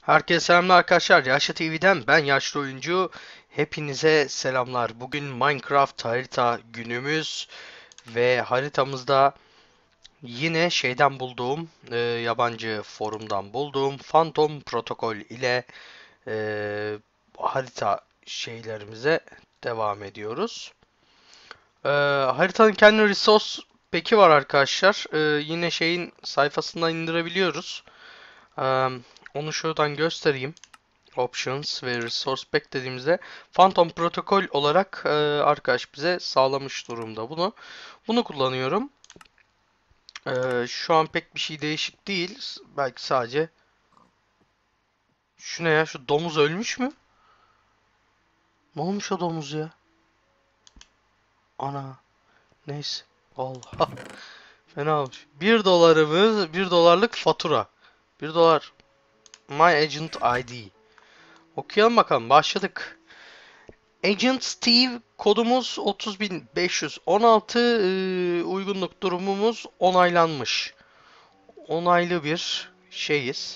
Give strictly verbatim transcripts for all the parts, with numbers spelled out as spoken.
Herkese selamlar arkadaşlar. Yaşlı T V'den ben Yaşlı Oyuncu. Hepinize selamlar. Bugün Minecraft harita günümüz ve haritamızda yine şeyden bulduğum, e, yabancı forumdan bulduğum Phantom Protokol ile e, harita şeylerimize devam ediyoruz. E, Haritanın kendi resource peki var arkadaşlar. E, yine şeyin sayfasından indirebiliyoruz. E, Onu şuradan göstereyim. Options ve Resource Pack dediğimizde Phantom Protokol olarak e, arkadaş bize sağlamış durumda bunu. Bunu kullanıyorum. E, şu an pek bir şey değişik değil. Belki sadece şu ne ya? Şu domuz ölmüş mü? Ne olmuş o domuz ya? Ana. Neyse. Allah. Fena olmuş. Bir dolarımız, bir dolarlık fatura. Bir dolar. My Agent I D. Okuyalım bakalım. Başladık. Agent Steve kodumuz otuz bin beş yüz on altı, e, uygunluk durumumuz onaylanmış. Onaylı bir şeyiz.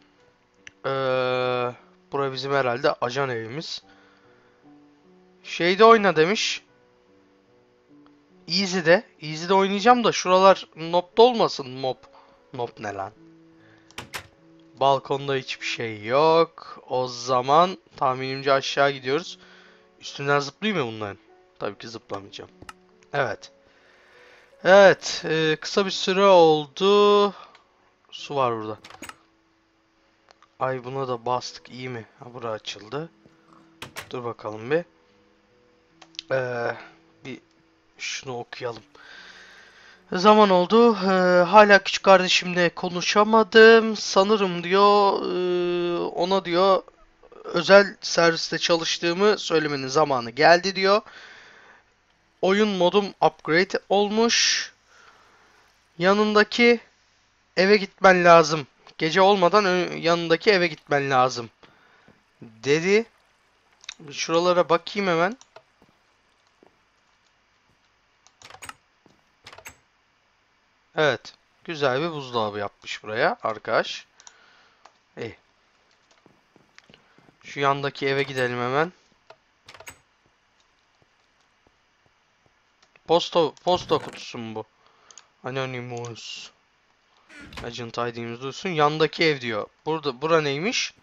Ee, Bura bizim herhalde ajan evimiz. Şeyde oyna demiş. Easy'de. Easy'de oynayacağım da şuralar nop'ta olmasın mop. Nop ne lan? Balkonda hiçbir şey yok. O zaman tahminimce aşağı gidiyoruz. Üstünden zıplayayım mı bunların? Tabii ki zıplamayacağım. Evet. Evet, e, kısa bir süre oldu. Su var burada. Ay buna da bastık iyi mi? Ha bura açıldı. Dur bakalım bir. Ee, Bir şunu okuyalım. Zaman oldu. Ee, hala küçük kardeşimle konuşamadım. Sanırım diyor, e, ona diyor özel serviste çalıştığımı söylemenin zamanı geldi diyor. Oyun modum upgrade olmuş. Yanındaki eve gitmen lazım. Gece olmadan yanındaki eve gitmen lazım dedi. Şuralara bakayım hemen. Evet. Güzel bir buzdolabı yapmış buraya arkadaş. İyi. Şu yandaki eve gidelim hemen. Posta, posta kutusu mu bu? Anonymous. Agent I D'miz dursun. Yandaki ev diyor. Burada, bura neymiş?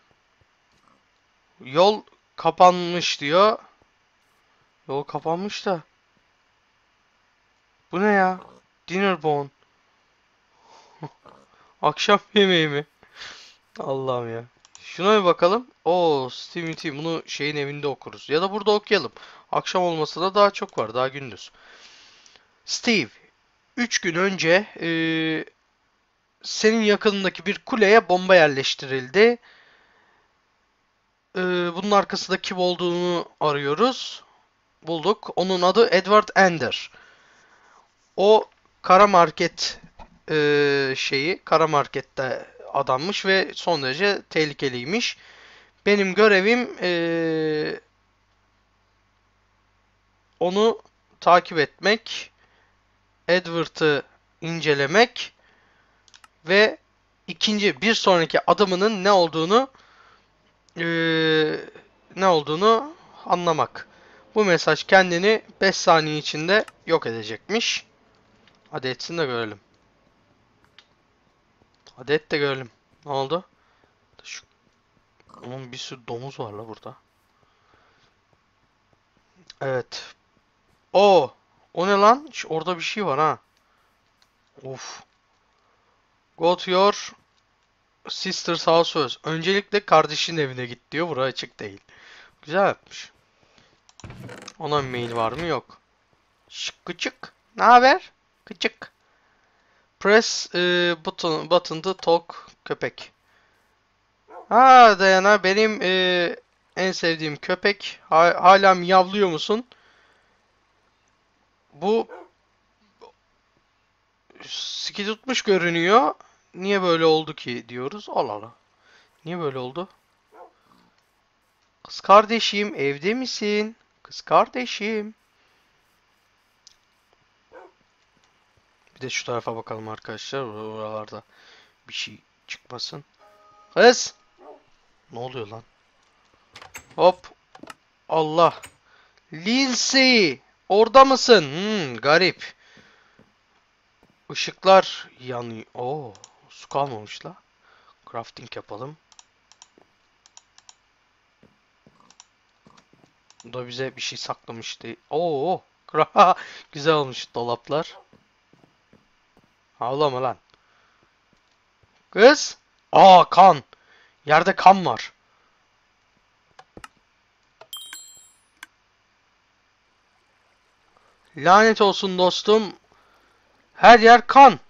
Yol kapanmış diyor. Yol kapanmış da. Bu ne ya? Dinner bone. Akşam yemeği mi? Allah'ım ya. Şuna bir bakalım. Oo, Steam Team. Bunu şeyin evinde okuruz. Ya da burada okuyalım. Akşam olması da daha çok var. Daha gündüz. Steve. Üç gün önce eee, senin yakınındaki bir kuleye bomba yerleştirildi. Eee, bunun arkasında kim olduğunu arıyoruz. Bulduk. Onun adı Edward Ender. O kara market eee, şeyi, kara markette adammış ve son derece tehlikeliymiş. Benim görevim eee, onu takip etmek, Edward'ı incelemek ve ikinci bir sonraki adımının ne olduğunu eee, ne olduğunu anlamak. Bu mesaj kendini beş saniye içinde yok edecekmiş. Hadi etsin de görelim. Hadi et de görelim. Ne oldu? Şu, onun bir sürü domuz var la burada. Evet. O. O ne lan? Şu, orada bir şey var ha. Of. Go to your sister's house first. Öncelikle kardeşin evine git diyor. Burası açık değil. Güzel yapmış. Ona bir mail var mı? Yok. Şık kıçık. Ne haber? Kıçık. Press e, button, button to talk köpek. Ha Dayana benim e, en sevdiğim köpek. Ha, hala miyavlıyor musun? Bu siki tutmuş görünüyor. Niye böyle oldu ki diyoruz. Allah Allah. Niye böyle oldu? Kız kardeşim evde misin? Kız kardeşim. Bir de şu tarafa bakalım arkadaşlar. Buralarda bir şey çıkmasın. Kız. Ne oluyor lan? Hop. Allah. Lindsay. Orada mısın? Hmm, garip. Işıklar yanıyor. Oo, su kalmamış la. Crafting yapalım. Bu da bize bir şey saklamıştı. Oo, güzel olmuş dolaplar. Ağlama lan. Kız. Aa, kan. Yerde kan var. Lanet olsun dostum. Her yer kan.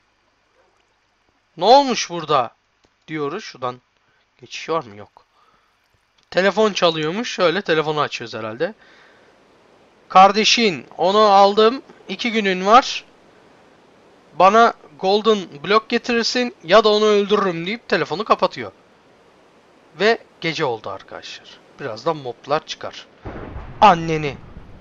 Ne olmuş burada? Diyoruz. Şuradan geçiş var mı? Yok. Telefon çalıyormuş. Şöyle telefonu açıyoruz herhalde. Kardeşin. Onu aldım. İki günün var. Bana golden blok getirirsin ya da onu öldürürüm deyip telefonu kapatıyor. Ve gece oldu arkadaşlar. Birazdan moblar çıkar. Anneni.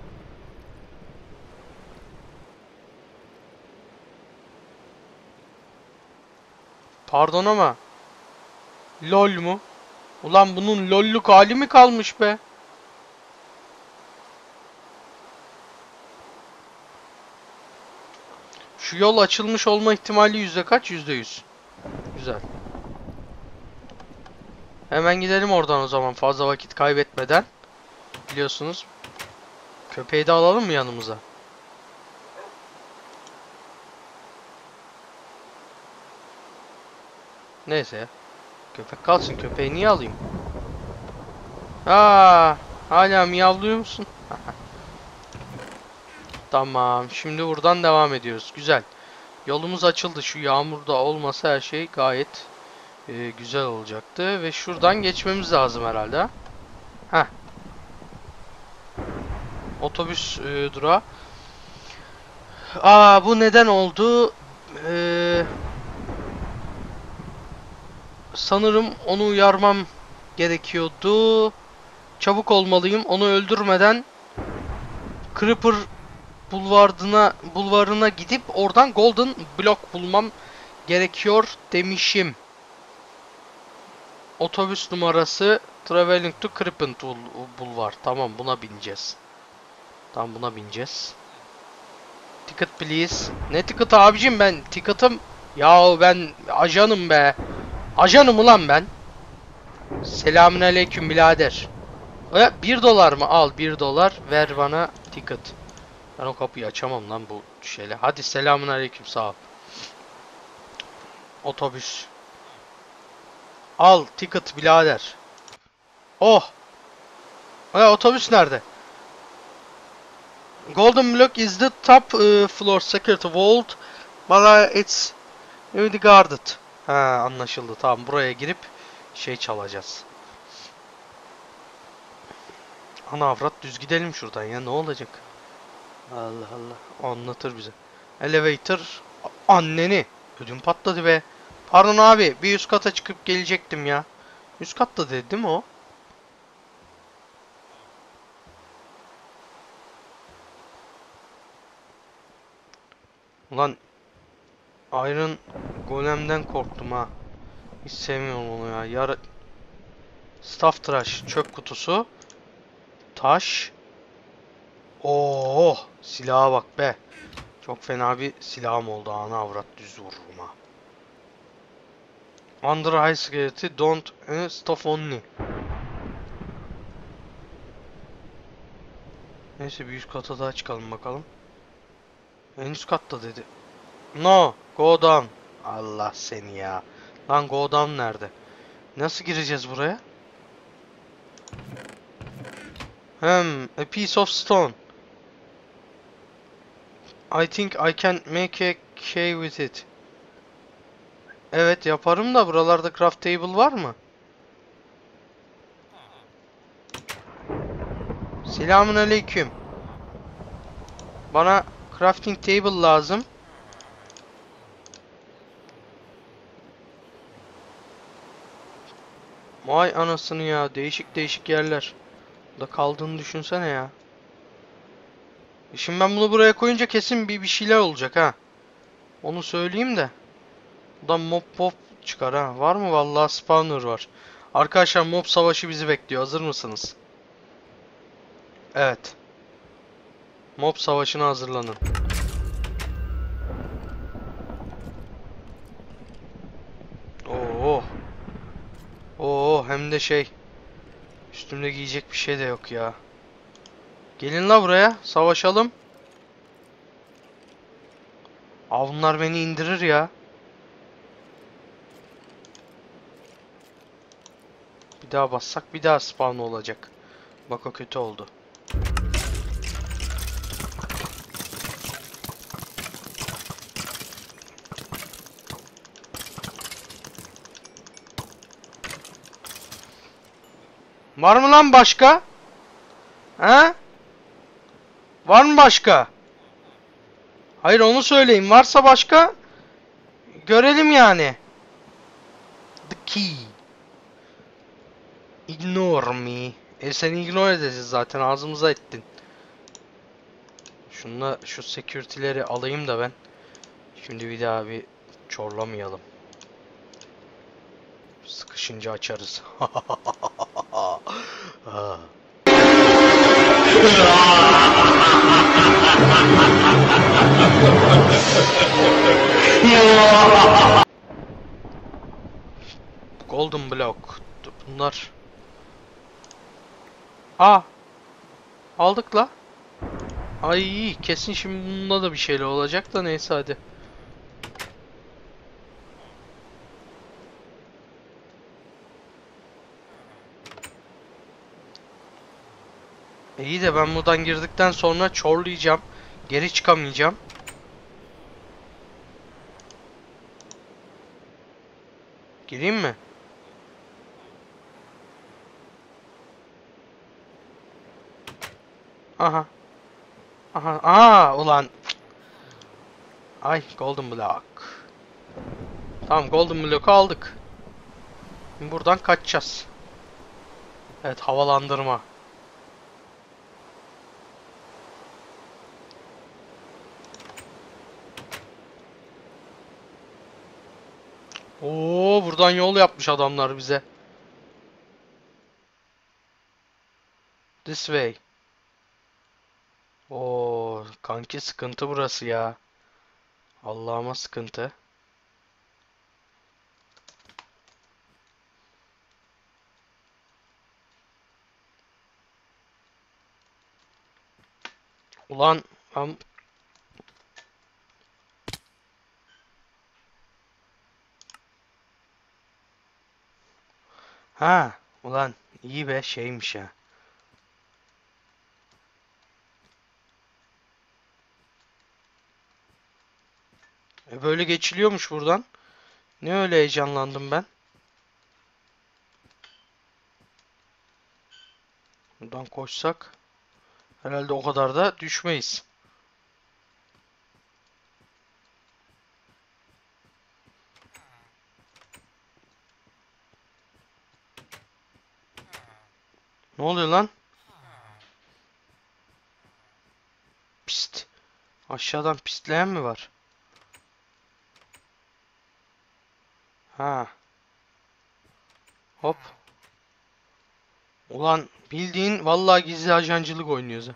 Pardon ama LOL mu? Ulan bunun lolluk hali mi kalmış be? Şu yol açılmış olma ihtimali yüzde kaç? Yüzde yüz. Güzel. Hemen gidelim oradan o zaman fazla vakit kaybetmeden. Biliyorsunuz. Köpeği de alalım mı yanımıza? Neyse ya. Köpek kalsın. Köpeği niye alayım? Aa, hala miyavlıyor musun? Tamam. Şimdi buradan devam ediyoruz. Güzel. Yolumuz açıldı. Şu yağmurda olmasa her şey gayet e, güzel olacaktı. Ve şuradan geçmemiz lazım herhalde. Heh. Otobüs e, durağı. Aa, bu neden oldu? Ee, sanırım onu uyarmam gerekiyordu. Çabuk olmalıyım. Onu öldürmeden Creeper bulvarına bulvarına gidip oradan Golden Block bulmam gerekiyor demişim. Otobüs numarası Traveling to Creeper Bulvar. Tamam, buna bineceğiz. Tamam, buna bineceğiz. Ticket please. Ne ticket abicim, ben ticket'ım. Yahu ben ajanım be. Ajanım ulan ben. Selamünaleyküm birader. E, bir dolar mı? Al bir dolar. Ver bana ticket. Ben o kapıyı açamam lan bu şeyle. Hadi selamünaleyküm, sağ ol. Otobüs. Al ticket birader. Oh. E, otobüs nerede? Golden block is the top uh, floor security vault. But uh, it's newly guarded. Ha, anlaşıldı. Tamam, buraya girip şey çalacağız. Ana avrat, düz gidelim şuradan ya, ne olacak? Allah Allah, anlatır bize. Elevator, anneni. Ödüm patladı be. Pardon abi, bir üst kata çıkıp gelecektim ya. Üst katta dedi değil mi o? Ulan Iron Golem'den korktum ha. Hiç sevmiyorum onu ya. Yara... Staff trash, çöp kutusu. Taş. Oo, silaha bak be. Çok fena bir silahım oldu, ana avrat düz vururum ha. Under high security, don't uh, stuff only. Neyse, bir üst kata daha çıkalım bakalım. En üst katta dedi. No, go down. Allah seni ya. Lan go down nerede? Nasıl gireceğiz buraya? Hmm, a piece of stone. I think I can make a key with it. Evet, yaparım da buralarda craft table var mı? Selamünaleyküm. Bana crafting table lazım. Vay anasını ya, değişik değişik yerler. Da kaldığını düşünsene ya. E şimdi ben bunu buraya koyunca kesin bir bir şeyler olacak ha. Onu söyleyeyim de. Buradan mob pop çıkar ha. Var mı? Vallahi spawner var. Arkadaşlar mob savaşı bizi bekliyor. Hazır mısınız? Evet. Mob savaşına hazırlanın. Oo. Oo hem de şey. Üstümde giyecek bir şey de yok ya. Gelin la buraya. Savaşalım. Aa bunlar beni indirir ya. Bir daha bassak bir daha spawn olacak. Bak o kötü oldu. Var mı lan başka? He? Var mı başka? Hayır onu söyleyin. Varsa başka görelim yani. The key. Ignore me. E seni ignore edeceğiz zaten. Ağzımıza ettin. Şunla şu security'leri alayım da ben. Şimdi bir daha bir çorlamayalım. Sıkışınca açarız. Ha. Golden Block. Bunlar. Aa. Aldık la. Ay kesin şimdi bunda da bir şeyler olacak da neyse hadi. İyi de ben buradan girdikten sonra çorlayacağım. Geri çıkamayacağım. Gireyim mi? Aha. Aha. Aa ulan. Ay Golden Block. Tamam Golden Block'u aldık. Şimdi buradan kaçacağız. Evet havalandırma. Oo buradan yol yapmış adamlar bize. This way. Oo kanki sıkıntı burası ya. Allah'ıma sıkıntı. Ulan ben... Ha ulan iyi be şeymiş ya. E böyle geçiliyormuş buradan. Ne öyle heyecanlandım ben. Buradan koşsak herhalde o kadar da düşmeyiz. Ne oluyor lan? Pist. Aşağıdan pistleyen mi var? Ha. Hop. Ulan bildiğin vallahi gizli ajancılık oynuyoruz. Ha.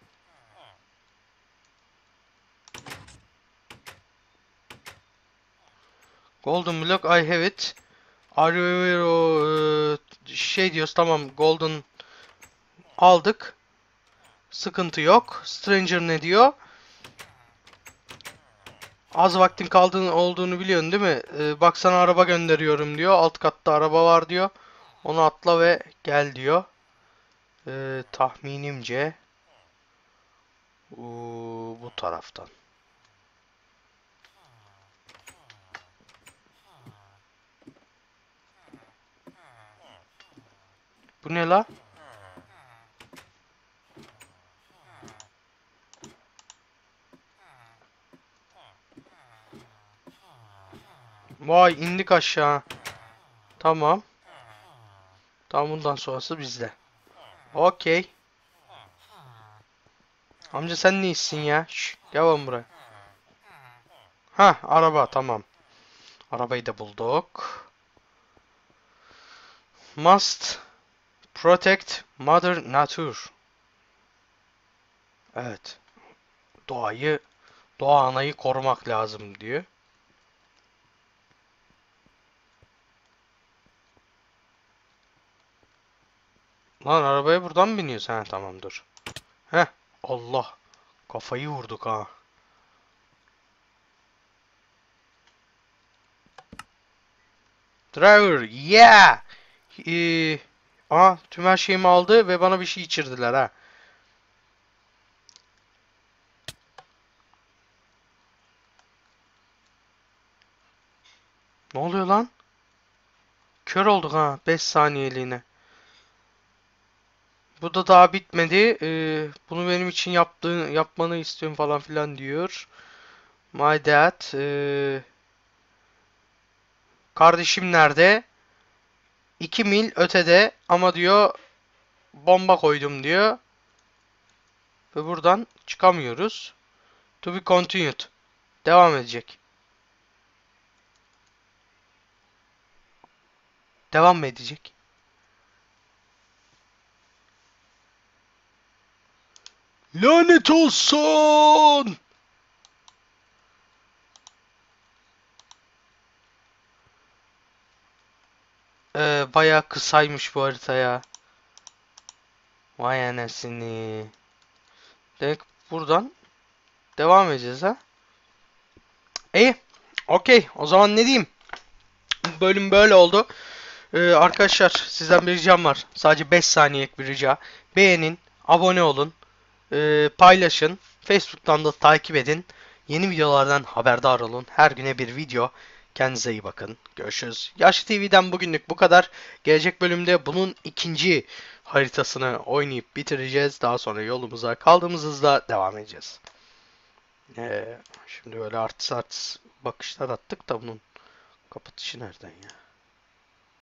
Golden block I have it. Are you şey diyoruz tamam golden aldık. Sıkıntı yok. Stranger ne diyor? Az vaktin kaldığını olduğunu biliyorsun değil mi? Ee, bak sana araba gönderiyorum diyor. Alt katta araba var diyor. Onu atla ve gel diyor. Ee, tahminimce uu, bu taraftan. Bu ne la? Vay indik aşağı. Tamam. Tamam bundan sonrası bizde. Okey. Amca sen ne iyisin ya? Şş, gel oğlum buraya. Ha araba tamam. Arabayı da bulduk. must protect Mother Nature. Evet. Doğayı, doğa anayı korumak lazım diyor. Lan arabaya buradan mı biniyorsun? Ha tamam dur. Heh. Allah. Kafayı vurduk ha. Driver. Yeah. Ee, aa, tüm her şeyimi aldı ve bana bir şey içirdiler ha. Ne oluyor lan? Kör olduk ha. beş saniyeliğine. Bu da daha bitmedi. Ee, bunu benim için yaptığın, yapmanı istiyorum falan filan diyor. My dad. Ee, kardeşim nerede? iki mil ötede ama diyor bomba koydum diyor. Ve buradan çıkamıyoruz. To be continued. Devam edecek. Devam mı edecek? Lanet olsun! Ee, bayağı kısaymış bu harita ya. Vay anasını. Demek buradan devam edeceğiz ha. İyi. Okey. O zaman ne diyeyim? Bu bölüm böyle oldu. Ee, arkadaşlar sizden bir ricam var. Sadece beş saniyelik bir rica. Beğenin, abone olun, ee, paylaşın. Facebook'tan da takip edin. Yeni videolardan haberdar olun. Her güne bir video. Kendinize iyi bakın. Görüşürüz. Yaşlı T V'den bugünlük bu kadar. Gelecek bölümde bunun ikinci haritasını oynayıp bitireceğiz. Daha sonra yolumuza kaldığımız hızla devam edeceğiz. Ee, şimdi böyle artist artist bakışlar attık da bunun kapatışı nereden ya?